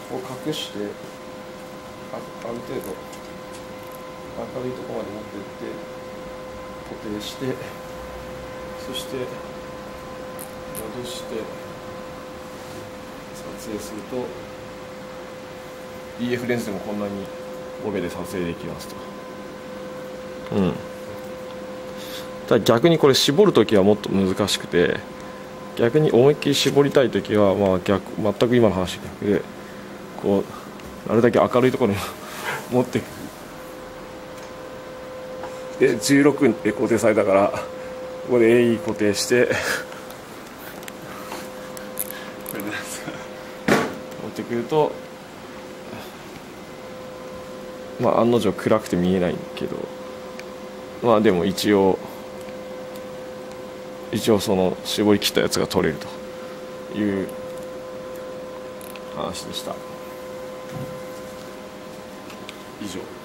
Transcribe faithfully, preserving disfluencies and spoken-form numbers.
こう隠して、あある程度明るいところまで持っていって固定して、そして戻して撮影すると イーエフ レンズでもこんなにオベで撮影できますと。うん。ただ逆にこれ絞るときはもっと難しくて、逆に思いっきり絞りたいときはまあ逆全く今の話逆で、こうなるだけ明るいところに持っていく。でじゅうろくで固定されたから、ここで エーイー 固定してこれで持ってくると、まあ案の定暗くて見えないけど、まあでも一応一応その絞り切ったやつが取れるという話でした。以上。